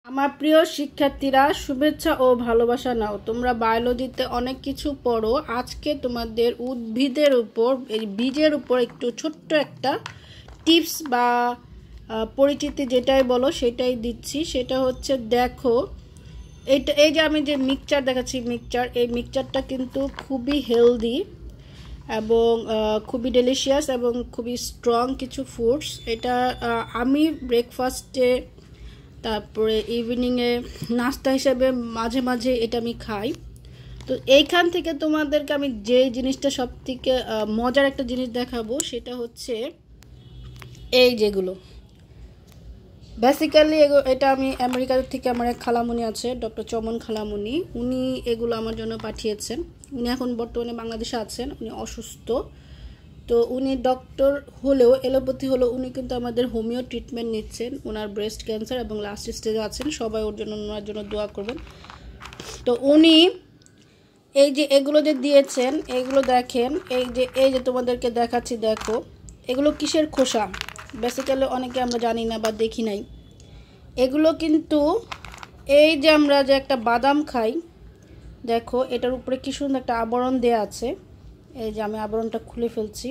আমার প্রিয় শিক্ষার্থীরা, শুভেচ্ছা ও ভালোবাসা নাও। তোমরা বায়োলজিতে অনেক কিছু পড়ো। আজকে তোমাদের উদ্ভিদের উপর, এই বীজের উপর একটু ছোট্ট একটা টিপস বা পরিচিতি যেটাই বলো সেটাই দিচ্ছি। সেটা হচ্ছে, দেখো এই যে আমি যে মিক্সচার দেখাচ্ছি, এই মিক্সচারটা কিন্তু খুবই হেলদি এবং খুবই ডেলিশিয়াস এবং খুবই স্ট্রং কিছু ফুডস। এটা আমি ব্রেকফাস্টে, তারপরে ইভিনিংয়ে নাস্তা হিসেবে মাঝে মাঝে এটা আমি খাই। তো এইখান থেকে তোমাদেরকে আমি যে জিনিসটা সবথেকে মজার একটা জিনিস দেখাবো, সেটা হচ্ছে এই যেগুলো বেসিক্যালি এটা আমি আমেরিকা থেকে, আমার এক খালামুনি আছে, ডক্টর চমন খালামুনি, উনি এগুলো আমার জন্য পাঠিয়েছেন। উনি এখন বর্তমানে বাংলাদেশে আছেন, উনি অসুস্থ। তো উনি ডক্টর হলেও, এলোপ্যাথি হলেও উনি কিন্তু আমাদের হোমিও ট্রিটমেন্ট নিচ্ছেন। ওনার ব্রেস্ট ক্যান্সার এবং লাস্ট স্টেজে আছেন। সবাই ওনার জন্য দোয়া করবেন। তো উনি এই যে এগুলো যে দিয়েছেন, এগুলো দেখেন, এই যে তোমাদেরকে দেখাচ্ছি, দেখো এগুলো কিসের খোসা। বেসিক্যালি অনেকে আমরা জানি না বা দেখি নাই। এগুলো কিন্তু এই যে আমরা যে একটা বাদাম খাই, দেখো এটার উপরে কি সুন্দর একটা আবরণ দেয়া আছে। এই যে আমি আবরণটা খুলে ফেলছি,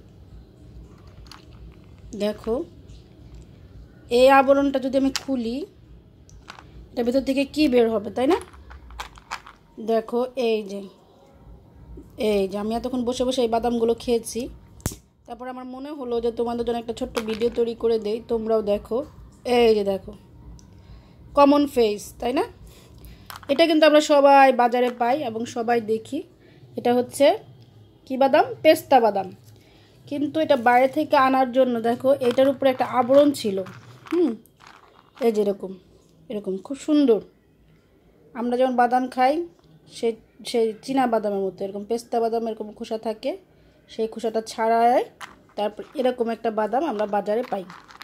দেখো এই আবরণটা যদি আমি খুলি, এটার ভেতর থেকে কি বের হবে, তাই না? দেখো এই যে আমি এতক্ষণ বসে বসে এই বাদামগুলো খেয়েছি। তারপর আমার মনে হলো যে তোমাদের জন্য একটা ছোট্ট ভিডিও তৈরি করে দেই, তোমরাও দেখো। এই যে দেখো, কমন ফেস, তাই না? এটা কিন্তু আমরা সবাই বাজারে পাই এবং সবাই দেখি। এটা হচ্ছে কি বাদাম? পেস্তা বাদাম। কিন্তু এটা বাইরে থেকে আনার জন্য দেখো এটার উপরে একটা আবরণ ছিল। এই যে এরকম খুব সুন্দর। আমরা যেমন বাদাম খাই, সেই চীনা বাদামের মতো এরকম পেস্তা বাদাম এরকম খোসা থাকে, সেই খোসাটা ছাড়ায় তারপর এরকম একটা বাদাম আমরা বাজারে পাই।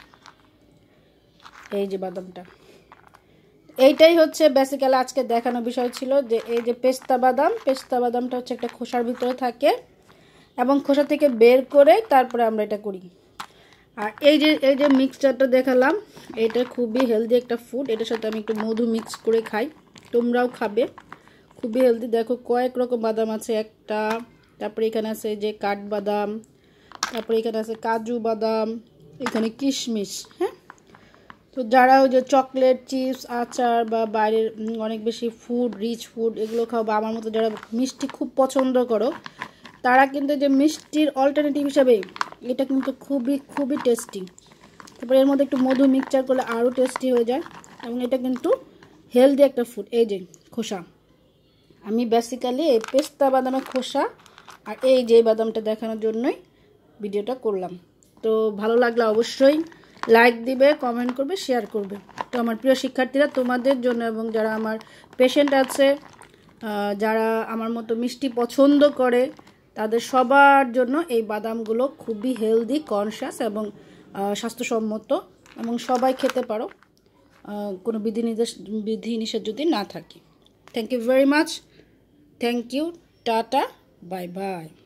এই যে বাদামটা, এইটাই হচ্ছে বেসিক্যালি আজকে দেখানোর বিষয় ছিল, যে এই যে পেস্তা বাদামটা হচ্ছে একটা খোসার ভিতরে থাকে এবং খোসা থেকে বের করে তারপরে আমরা এটা করি। আর এই যে মিক্সচারটা দেখালাম, এটা খুবই হেলদি একটা ফুড। এটার সাথে আমি একটু মধু মিক্স করে খাই, তোমরাও খাবে, খুবই হেলদি। দেখো কয়েক রকম বাদাম আছে, একটা, তারপরে এখানে আছে যে কাঠবাদাম, তারপরে এখানে আছে কাজু বাদাম, এখানে কিশমিশ। হ্যাঁ, তো যারা ওই যে চকলেট, চিপস, আচার বা বাইরের অনেক বেশি রিচ ফুড এগুলো খাও, বা আমার মতো যারা মিষ্টি খুব পছন্দ করো, তারা কিন্তু যে মিষ্টির অল্টারনেটিভ হিসাবে এটা কিন্তু খুবই খুবই টেস্টি। তারপরে এর মধ্যে একটু মধু মিক্সচার করলে আরও টেস্টি হয়ে যায় এবং এটা কিন্তু হেলদি একটা ফুড। এই যে খোসা, আমি বেসিক্যালি এই পেস্তা বাদামের খোসা আর এই যে বাদামটা দেখানোর জন্যই ভিডিওটা করলাম। তো ভালো লাগলে অবশ্যই লাইক দিবে, কমেন্ট করবে, শেয়ার করবে। তো আমার প্রিয় শিক্ষার্থীরা, তোমাদের জন্য এবং যারা আমার পেশেন্ট আছে, যারা আমার মতো মিষ্টি পছন্দ করে, তাদের সবার জন্য এই বাদামগুলো খুবই হেলদি, কনশাস এবং স্বাস্থ্যসম্মত এবং সবাই খেতে পারো, কোনো বিধিনিষেধ যদি না থাকে। Thank you very much. Thank you, tata, bye by.